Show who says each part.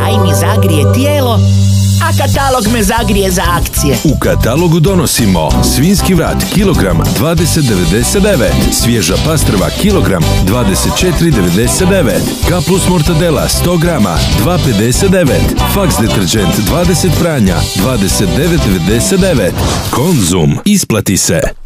Speaker 1: Taj mi zagrije tijelo, a katalog me zagrije za akcije.
Speaker 2: U katalogu donosimo svinjski vrat kilogram 20,99, svježa pastrva kilogram 24,99, K plus mortadela 100 grama 2,59, Fax deterđent 20 pranja 29,99. Konzum, isplati se.